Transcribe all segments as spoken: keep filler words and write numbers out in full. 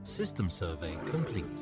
System survey complete.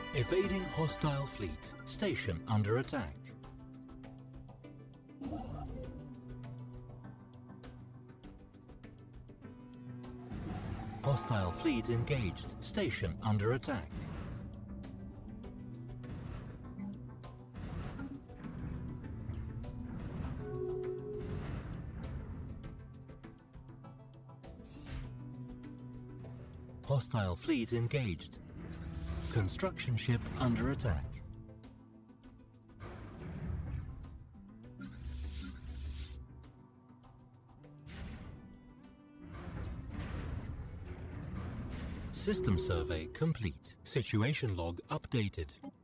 Evading hostile fleet. Station under attack. Hostile fleet engaged. Station under attack. Hostile fleet engaged. Construction ship under attack. System survey complete. Situation log updated.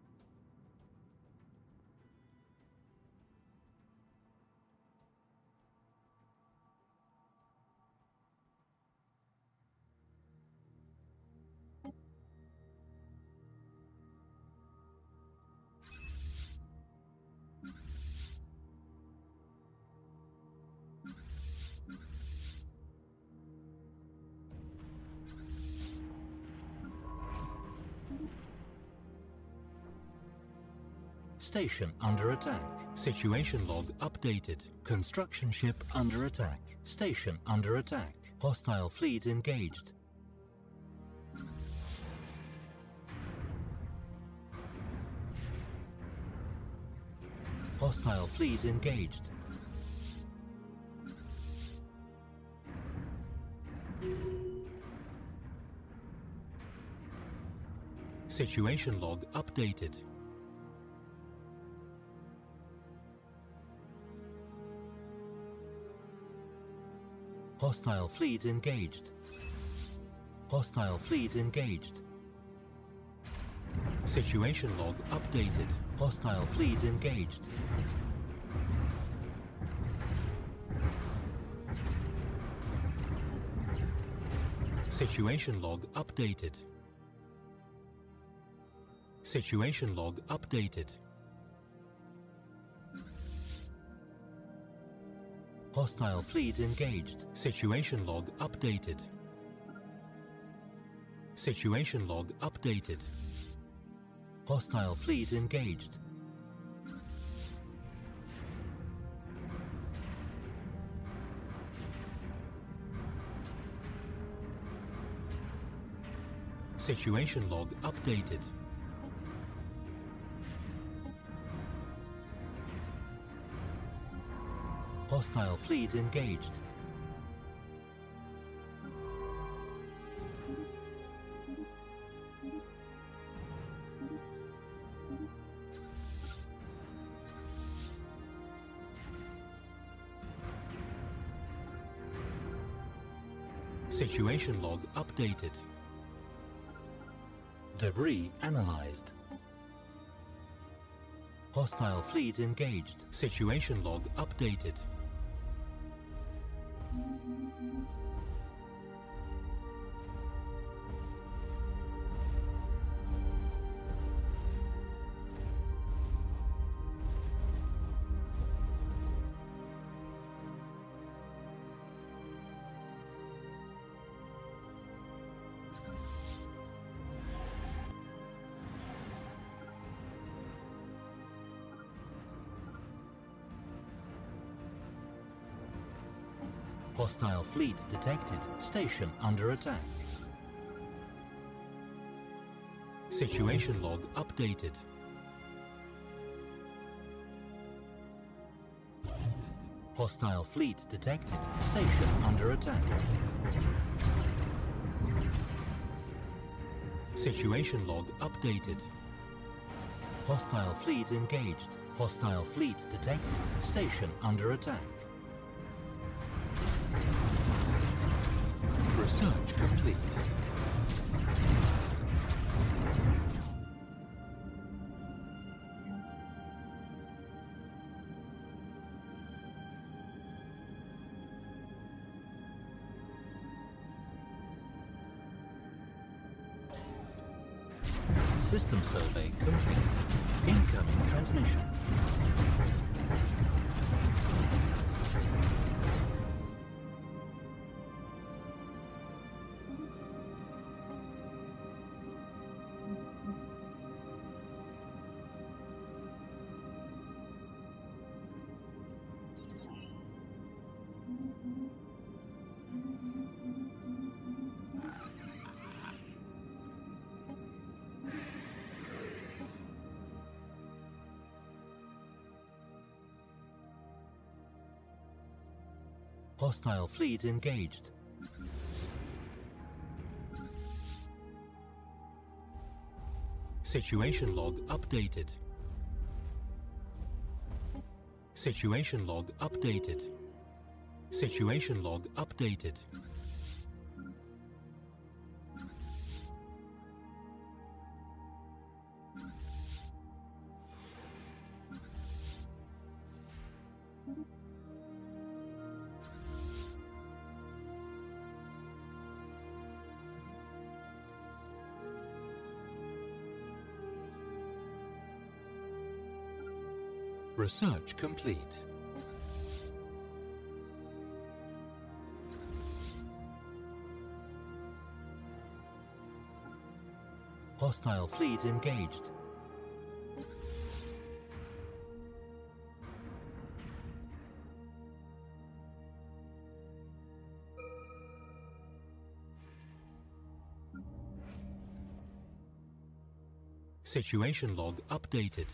Station under attack. Situation log updated. Construction ship under attack. Station under attack. Hostile fleet engaged. Hostile fleet engaged. Situation log updated. Hostile fleet engaged. Hostile fleet engaged. Situation log updated. Hostile fleet engaged. Situation log updated. Situation log updated. Hostile fleet engaged. Situation log updated. Situation log updated. Hostile fleet engaged. Situation log updated. Hostile fleet engaged. Situation log updated. Debris analyzed. Hostile fleet engaged. Situation log updated. Hostile fleet detected. Station under attack. Situation log updated. Hostile fleet detected. Station under attack. Situation log updated. Hostile fleet engaged. Hostile fleet detected. Station under attack. Research complete. System survey complete. Incoming transmission. Hostile fleet engaged. Situation log updated. Situation log updated. Situation log updated. Research complete. Hostile fleet engaged. Situation log updated.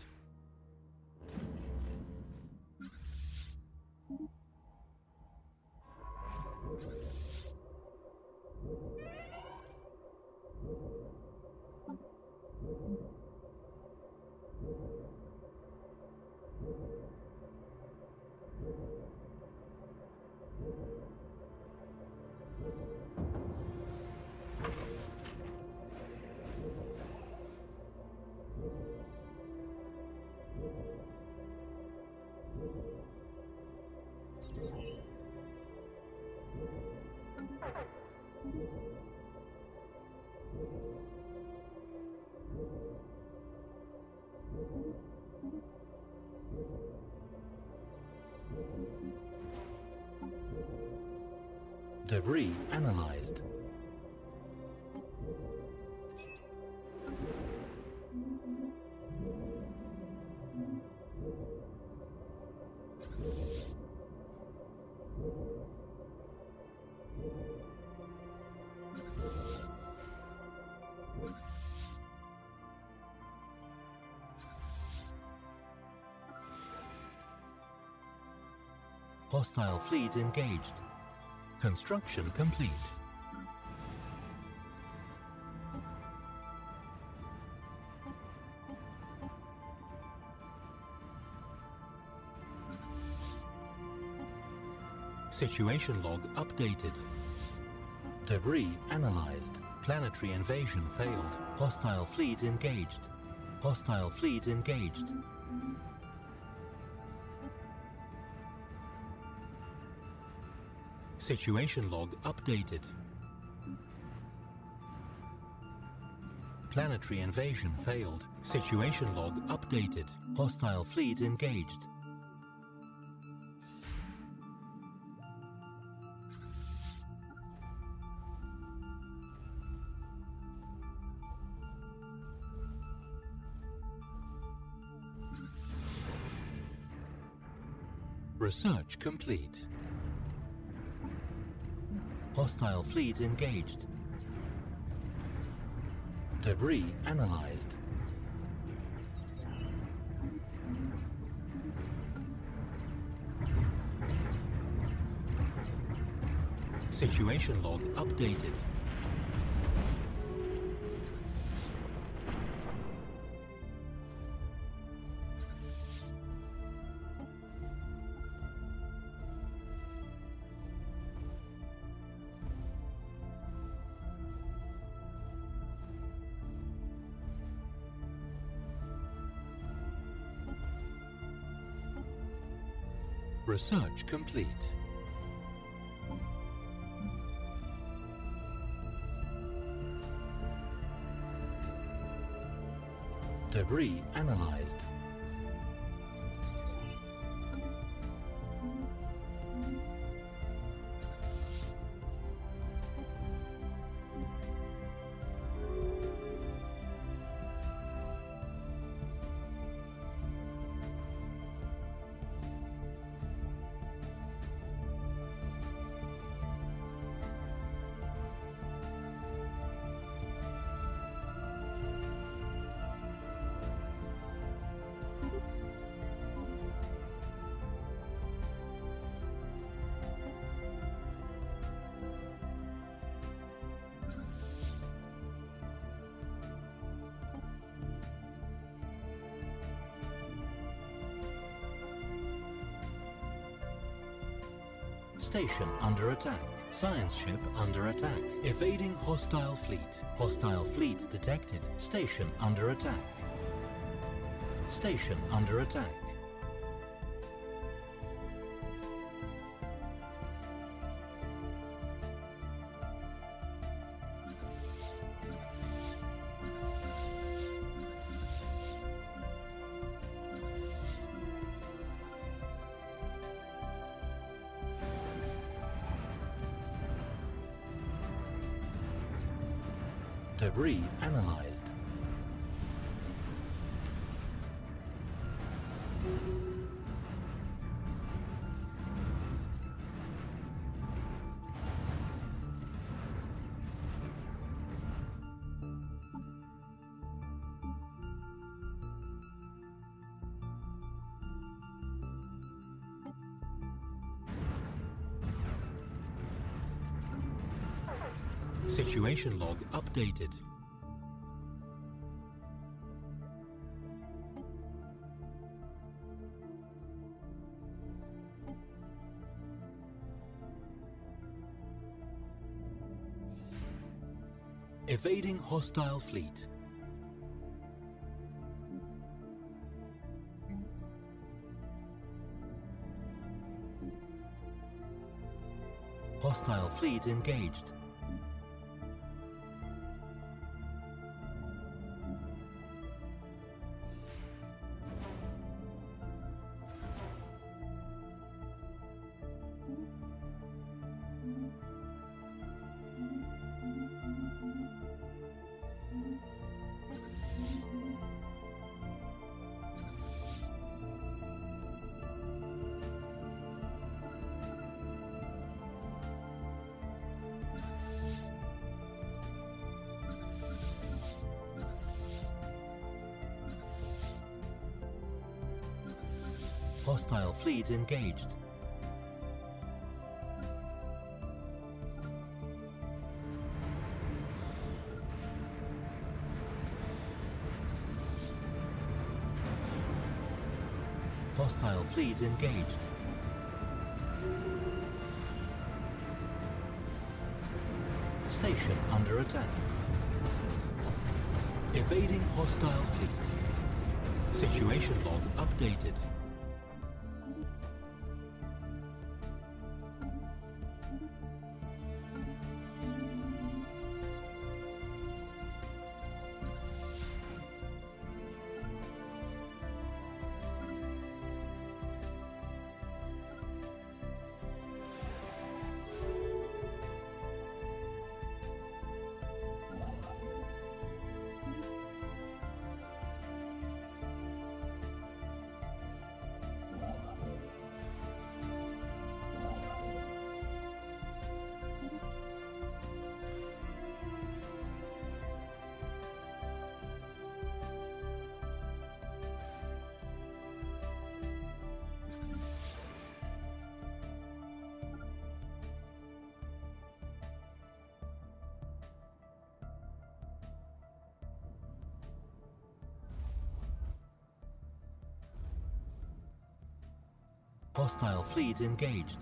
Debris analyzed. Hostile fleet engaged. Construction complete. Situation log updated. Debris analyzed. Planetary invasion failed. Hostile fleet engaged. Hostile fleet engaged. Situation log updated. Planetary invasion failed. Situation log updated. Hostile fleet engaged. Research complete. Hostile fleet engaged. Debris analyzed. Situation log updated. Research complete. Debris analyzed. Station under attack. Science ship under attack. Evading hostile fleet. Hostile fleet detected. Station under attack. Station under attack. Debris analyzed. Situation log updated. Evading hostile fleet. Hostile fleet engaged. Hostile fleet engaged. Hostile fleet engaged. Station under attack. Evading hostile fleet. Situation log updated. Hostile fleet engaged.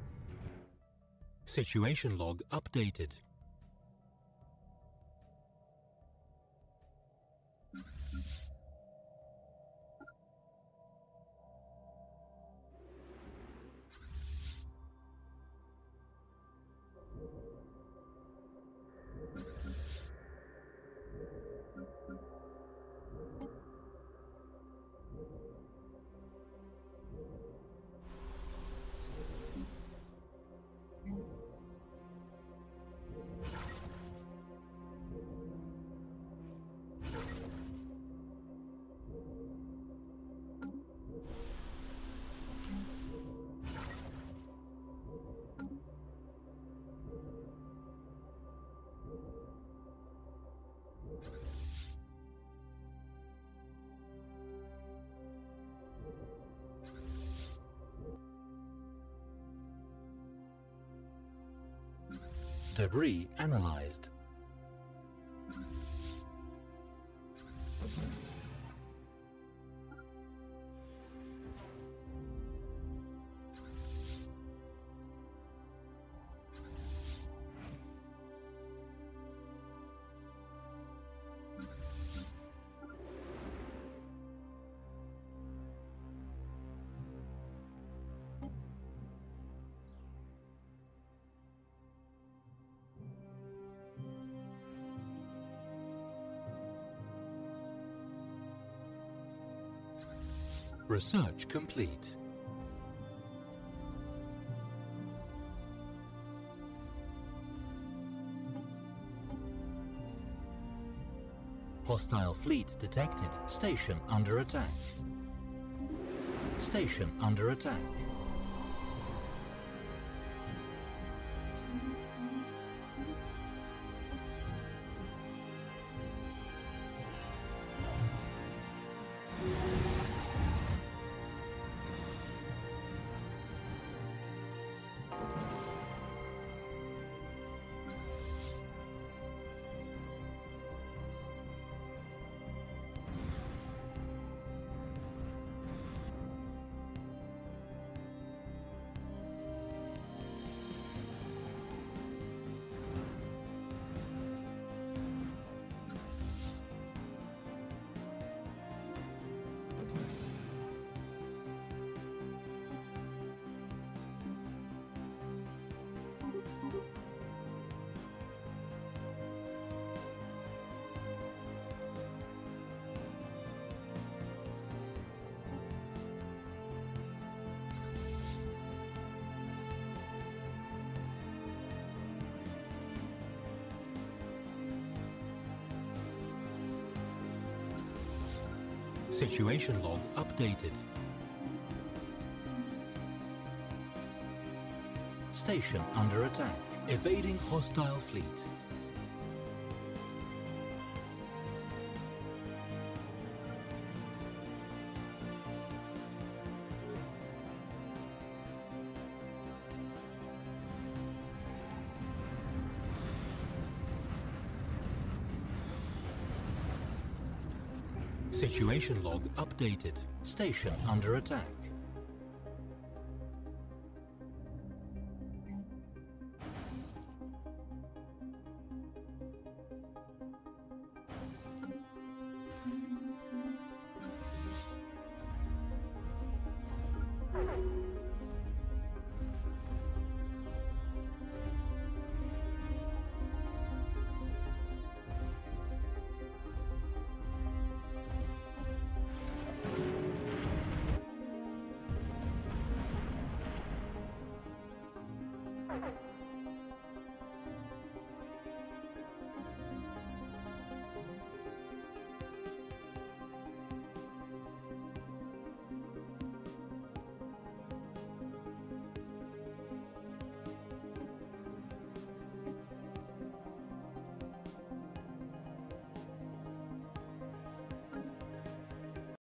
Situation log updated. Debris analyzed. Research complete. Hostile fleet detected. Station under attack. Station under attack. Situation log updated. Station under attack. Evading hostile fleet. Situation log updated. Station under attack.